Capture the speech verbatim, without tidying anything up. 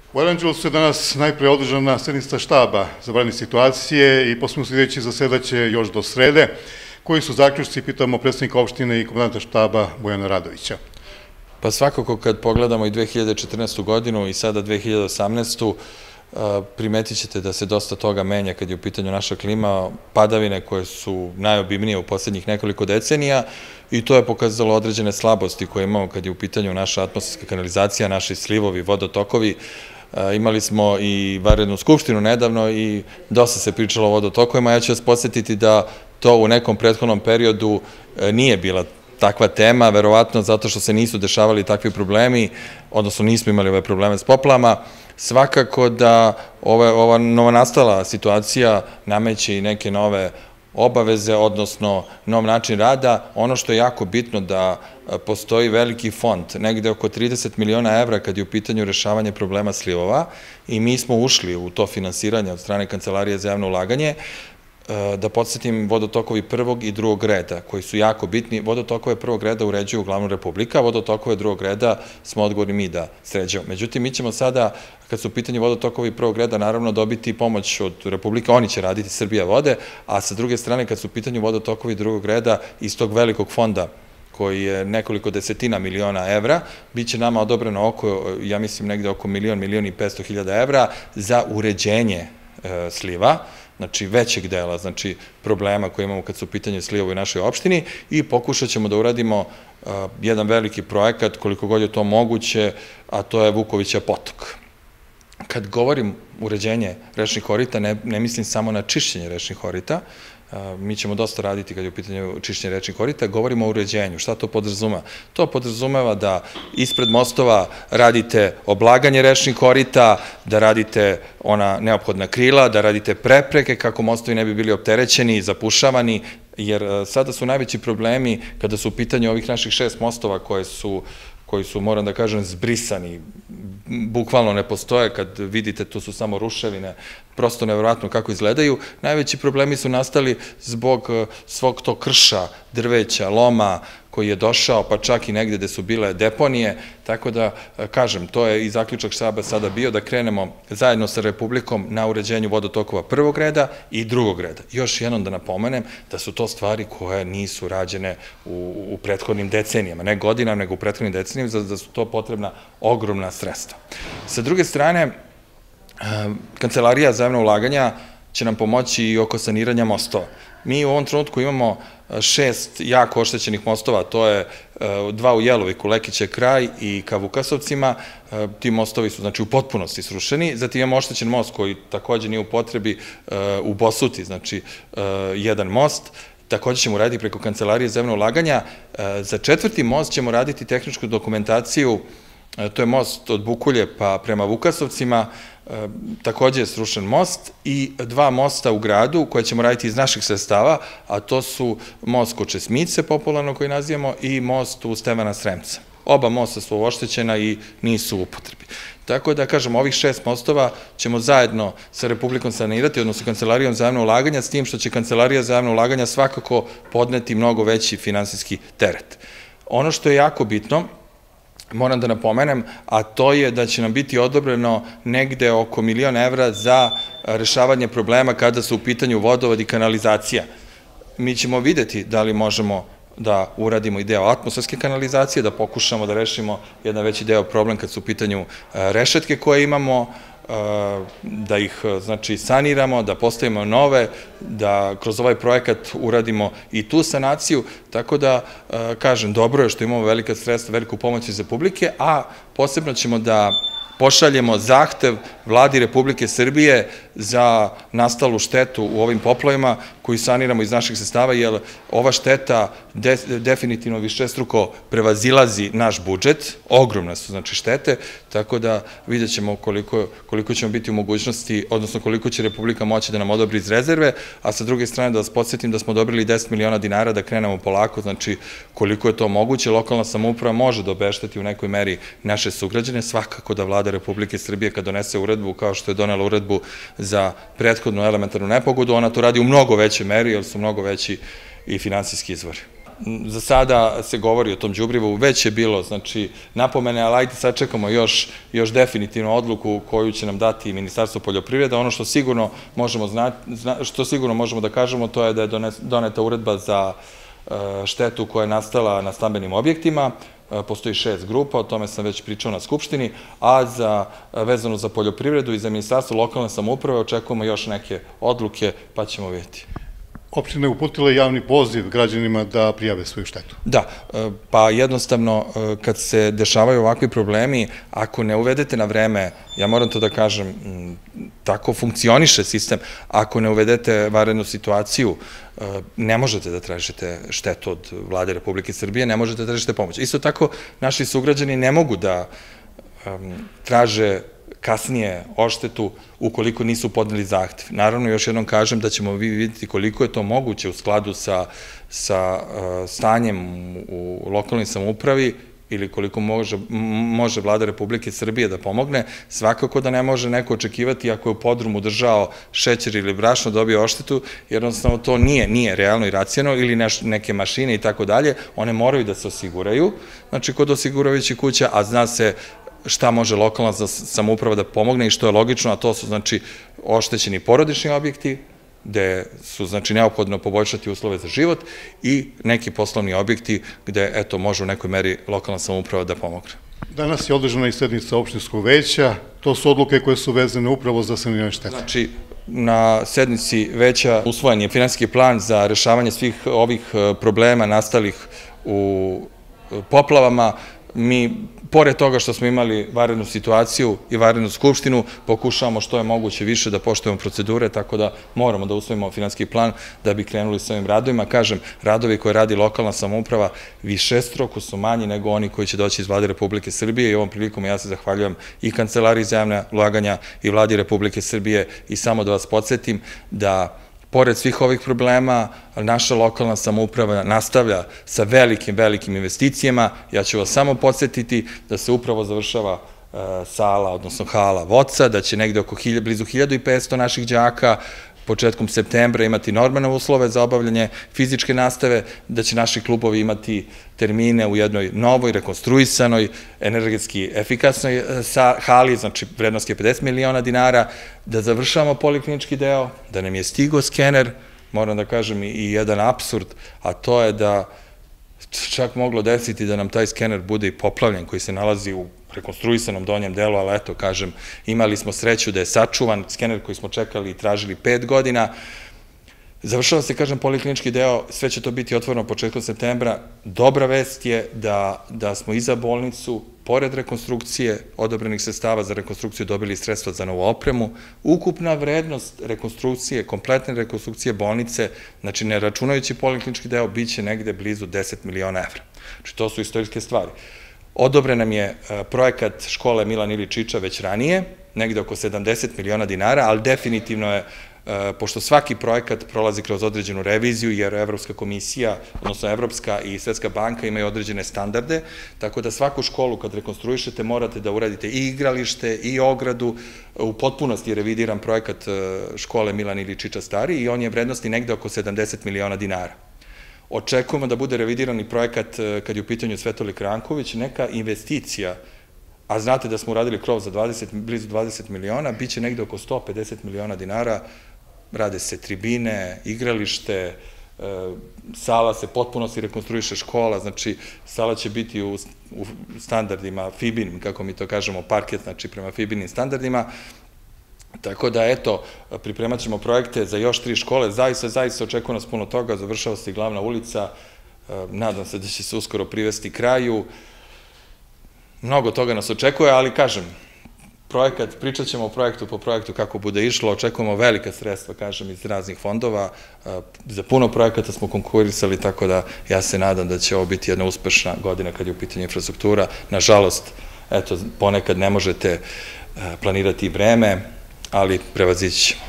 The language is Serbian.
U Aranđelovcu je danas najpre održana sednica štaba za vanredne situacije i posebno sljedeći zasedaće još do srede. Koji su zaključci, pitamo predsednika opštine i komandanta štaba Bojana Radovića? Pa svakako kad pogledamo i dve hiljade četrnaestu godinu i sada dve hiljade osamnaestu. primetit ćete da se dosta toga menja kad je u pitanju naša klima, padavine koje su najobimnije u poslednjih nekoliko decenija i to je pokazalo određene slabosti koje imamo kad je u pitanju naša atmosferska kanalizacija, naši slivovi, vodotokovi. Imali smo i vanrednu skupštinu nedavno i dosta se pričalo o vodotokovima. Ja ću vas podsjetiti da to u nekom prethodnom periodu nije bila takva tema, verovatno zato što se nisu dešavali takvi problemi, odnosno nismo imali ove probleme s poplavama. Svakako da ova novonastala situacija nameće i neke nove obaveze, odnosno nov način rada. Ono što je jako bitno da postoji veliki fond, negde oko trideset miliona evra kad je u pitanju rešavanje problema slivova i mi smo ušli u to finansiranje od strane Kancelarije za javno ulaganje. Da podsjetim, vodotokovi prvog i drugog reda, koji su jako bitni. Vodotokove prvog reda uređuju uglavnom Republika, vodotokove drugog reda smo odgovorni mi da sređamo. Međutim, mi ćemo sada, kad su u pitanju vodotokovi prvog reda, naravno dobiti pomoć od Republike, oni će raditi Srbija vode, a sa druge strane, kad su u pitanju vodotokovi drugog reda, iz tog velikog fonda, koji je nekoliko desetina miliona evra, bit će nama odobreno oko, ja mislim, negde oko milion, milion i petsto hiljada evra za uređenje sliva, znači većeg dela, znači problema koje imamo kad su u pitanju slivovi u našoj opštini i pokušat ćemo da uradimo jedan veliki projekat, koliko god je to moguće, a to je Vukovića potok. Kad govorim uređenje rečnih korita, ne mislim samo na čišćenje rečnih korita, mi ćemo dosta raditi kad je u pitanju čišćenja rečnih korita, govorimo o uređenju. Šta to podrazumeva? To podrazumeva da ispred mostova radite oblaganje rečnih korita, da radite ona neophodna krila, da radite prepreke kako mostovi ne bi bili opterećeni, zapušavani, jer sada su najveći problemi kada su u pitanju ovih naših šest mostova koje su koji su, moram da kažem, zbrisani, bukvalno ne postoje, kad vidite, to su samo ruševine, prosto nevjerojatno kako izgledaju. Najveći problemi su nastali zbog svog tog krša, drveća, loma, koji je došao, pa čak i negde gde su bile deponije, tako da, kažem, to je i zaključak štaba sada bio, da krenemo zajedno sa Republikom na uređenju vodotokova prvog reda i drugog reda. Još jednom da napomenem da su to stvari koje nisu rađene u prethodnim decenijama, ne godinama, nego u prethodnim decenijama, da su to potrebna ogromna sredstva. Sa druge strane, Kancelarija za javno ulaganja će nam pomoći i oko saniranja mostova. Mi u ovom trenutku imamo šest jako oštećenih mostova, to je dva u Jeloviku, Lekiće kraj i ka Vukasovcima. Ti mostovi su znači u potpunosti srušeni. Zatim imamo oštećen most koji takođe nije u potrebi u Bosuti, znači jedan most. Takođe ćemo raditi preko Kancelarije za javno ulaganja. Za četvrti most ćemo raditi tehničku dokumentaciju. To je most od Bukulje pa prema Vukasovcima, takođe je srušen most i dva mosta u gradu koje ćemo raditi iz naših sredstava, a to su most kod Česmice, popularno koji nazivamo, i most u Stevana Sremca. Oba mosta su oštećena i nisu u upotrebi. Tako da, kažem, ovih šest mostova ćemo zajedno sa Republikom sanirati, odnosno Kancelarijom za javno ulaganja, s tim što će Kancelarija za javno ulaganja svakako podneti mnogo veći finansijski teret. Ono što je jako bitno, moram da napomenem, a to je da će nam biti odobreno negde oko milion evra za rešavanje problema kada su u pitanju vodovod i kanalizacija. Mi ćemo videti da li možemo da uradimo i deo atmosferske kanalizacije, da pokušamo da rešimo jedan veći deo problem kad su u pitanju rešetke koje imamo, da ih znači saniramo, da postavimo nove, da kroz ovaj projekat uradimo i tu sanaciju, tako da, kažem, dobro je što imamo velika sredstva, veliku pomoć iz Republike, a posebno ćemo da pošaljemo zahtev Vladi Republike Srbije za nastalu štetu u ovim poplavima koju saniramo iz naših sredstava, jer ova šteta definitivno višestruko prevazilazi naš budžet, ogromne su znači štete, tako da vidjet ćemo koliko ćemo biti u mogućnosti, odnosno koliko će Republika moći da nam odobri iz rezerve, a sa druge strane da vas podsjetim da smo odobrili deset miliona dinara da krenemo polako, znači koliko je to moguće, lokalna samouprava može da obešteti u nekoj meri naše sugrađane, svakako da Vlada Republike Srbije kad donese uredbu, kao što je donela uredbu za prethodnu elementarnu nepogodu, ona to radi u mnogo većoj meri, jer su mnogo veći i finansijski izvori. za sada se govori o tom đubrivu, već je bilo, znači, napomene, ali ajde sačekamo još, još definitivno odluku koju će nam dati Ministarstvo poljoprivrede. Ono što sigurno možemo, što sigurno možemo da kažemo, to je da je doneta uredba za štetu koja je nastala na stambenim objektima. Postoji šest grupa, o tome sam već pričao na Skupštini, a za vezano za poljoprivredu i za Ministarstvo lokalne samouprave očekujemo još neke odluke, pa ćemo vidjeti. Opština je uputila javni poziv građanima da prijave svoju štetu. Da, pa jednostavno kad se dešavaju ovakvi problemi, ako ne uvedete na vreme, ja moram to da kažem, tako funkcioniše sistem, ako ne uvedete vanrednu situaciju, ne možete da tražite štetu od Vlade Republike Srbije, ne možete da tražite pomoć. Isto tako, naši sugrađani ne mogu da traže kasnije odštetu ukoliko nisu podneli zahtev. Naravno, još jednom kažem da ćemo vi vidjeti koliko je to moguće u skladu sa, sa stanjem u lokalnoj samoupravi ili koliko može, može Vlada Republike Srbije da pomogne. Svakako da ne može neko očekivati ako je u podrumu držao šećer ili brašno dobio odštetu, jer jednostavno to nije, nije realno i racionalno, ili neš, neke mašine i tako dalje. One moraju da se osiguraju, znači kod osiguravajućih kuća, a zna se šta može lokalna samouprava da pomogne i što je logično, a to su znači oštećeni porodični objekti, gde su znači neophodno poboljšati uslove za život, i neki poslovni objekti gde, eto, može u nekoj meri lokalna samouprava da pomogne. Danas je održana i sednica opštinskog veća, to su odluke koje su vezane upravo za saniranje štete. Znači, na sednici veća usvojen je finansijski plan za rešavanje svih ovih problema nastalih u poplavama. Mi, pored toga što smo imali vanrednu situaciju i vanrednu skupštinu, pokušavamo što je moguće više da poštujemo procedure, tako da moramo da usvojimo finansijski plan da bi krenuli sa ovim radovima. Kažem, radovi koje radi lokalna samouprava višestruko su manji nego oni koji će doći iz Vlade Republike Srbije, i ovom prilikom ja se zahvaljujem i Kancelariji za javna ulaganja i Vladi Republike Srbije, i samo da vas podsjetim da pored svih ovih problema, naša lokalna samouprava nastavlja sa velikim, velikim investicijama. Ja ću vas samo podsjetiti da se upravo završava sala, odnosno hala Voca, da će negde oko blizu hiljadu i petsto naših đaka početkom septembra imati normalne uslove za obavljanje fizičke nastave, da će naši klubovi imati termine u jednoj novoj, rekonstruisanoj, energetski efikasnoj hali, znači vrednost je pedeset miliona dinara, da završavamo poliklinički deo, da nam je stigao skener, moram da kažem i jedan apsurd, a to je da čak moglo desiti da nam taj skener bude i poplavljen, koji se nalazi u rekonstruisanom donjem delu, ali eto, kažem, imali smo sreću da je sačuvan skener koji smo čekali i tražili pet godina. Završava se, kažem, poliklinički deo, sve će to biti otvoreno početkom septembra. Dobra vest je da, da smo i za bolnicu, pored rekonstrukcije, odobrenih sredstava za rekonstrukciju, dobili sredstva za novu opremu. Ukupna vrednost rekonstrukcije, kompletne rekonstrukcije bolnice, znači ne računajući poliklinički deo, bit će negde blizu deset miliona evra. Znači, to su istorijske stvari. Odobren nam je projekat škole Milan Ilić Čiča već ranije, negde oko sedamdeset miliona dinara, ali definitivno je, pošto svaki projekat prolazi kroz određenu reviziju, jer Evropska komisija, odnosno Evropska i Svetska banka imaju određene standarde, tako da svaku školu kad rekonstruišete morate da uradite i igralište i ogradu. U potpunosti je revidiran projekat škole Milan Ilić Čiča stari i on je vrednosti negde oko sedamdeset miliona dinara. Očekujemo da bude revidirani projekat kad je u pitanju Svetolik Ranković, neka investicija, a znate da smo uradili krov za blizu dvadeset miliona, bit će negde oko sto pedeset miliona dinara, rade se tribine, igralište, sala se potpuno si rekonstruiše, škola, znači sala će biti u standardima Fibin, kako mi to kažemo, parket, znači prema Fibinim standardima. Tako da, eto, pripremat ćemo projekte za još tri škole, zaista, zaista očekuje nas puno toga, završava se i glavna ulica, nadam se da će se uskoro privesti kraju, mnogo toga nas očekuje, ali kažem, projekat, pričat ćemo o projektu po projektu kako bude išlo, očekujemo velika sredstva, kažem, iz raznih fondova, za puno projekata smo konkurisali, tako da ja se nadam da će ovo biti jedna uspešna godina kad je u pitanju infrastruktura. Nažalost, eto, ponekad ne možete planirati vreme, ali prevazići ćemo.